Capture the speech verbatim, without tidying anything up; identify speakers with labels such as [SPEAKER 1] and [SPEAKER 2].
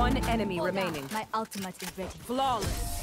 [SPEAKER 1] One enemy
[SPEAKER 2] Hold
[SPEAKER 1] remaining.
[SPEAKER 2] on. My ultimate is ready.
[SPEAKER 1] Flawless.